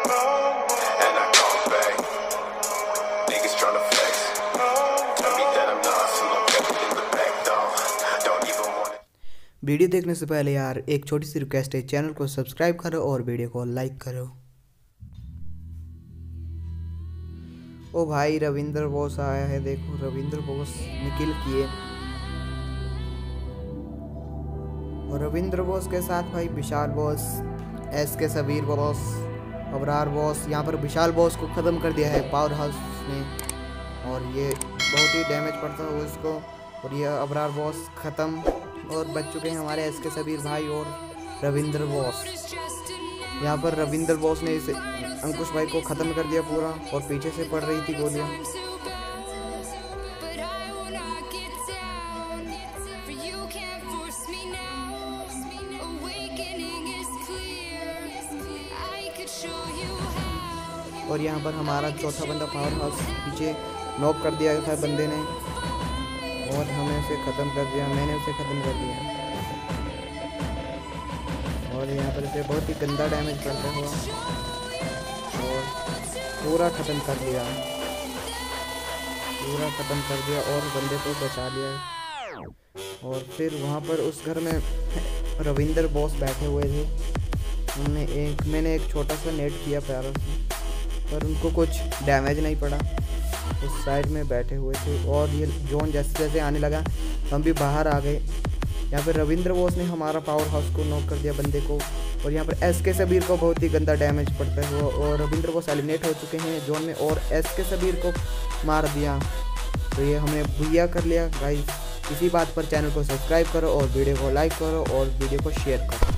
and I come back. Niggas tryna flex. Tell me that I'm not, so I'm kept in the back door. Don't even want it. Video देखने से पहले यार एक छोटी सी request है, channel को सब्सक्राइब करो और वीडियो को लाइक करो। ओ भाई रविंद्र बॉस आया है, देखो रविंद्र बॉस निकिल किए और रविंद्र बॉस के साथ भाई Vishal boss, SK Sabir boss, Abrar boss. यहाँ पर विशाल बॉस को ख़त्म कर दिया है पावर हाउस ने और ये बहुत ही डैमेज पड़ता है उसको। और ये अबरार बॉस ख़त्म और बच चुके हैं हमारे SK सबीर भाई और रविंद्र बॉस। यहाँ पर रविंद्र बॉस ने इस अंकुश भाई को ख़त्म कर दिया पूरा और पीछे से पड़ रही थी गोलियाँ। और यहाँ पर हमारा चौथा बंदा पावर हाउस पीछे नॉक कर दिया था बंदे ने और हमें उसे ख़त्म कर दिया, मैंने उसे ख़त्म कर दिया। और यहाँ पर इसे बहुत ही गंदा डैमेज करता हुआ और पूरा ख़त्म कर दिया, और बंदे को बचा लिया। और फिर वहाँ पर उस घर में रविंद्र बॉस बैठे हुए थे, मैंने एक छोटा सा नेट किया प्यारा सा, पर उनको कुछ डैमेज नहीं पड़ा, उस साइड में बैठे हुए थे। और ये जोन जैसे जैसे आने लगा हम भी बाहर आ गए। यहाँ पर रविंद्र बॉस ने हमारा पावर हाउस को नॉक कर दिया बंदे को और यहाँ पर SK सबीर को बहुत ही गंदा डैमेज पड़ता है और रविंद्र बॉस एलिमिनेट हो चुके हैं जोन में और SK सबीर को मार दिया। तो ये हमने भैया कर लिया गाइस। इसी बात पर चैनल को सब्सक्राइब करो और वीडियो को लाइक करो और वीडियो को शेयर करो।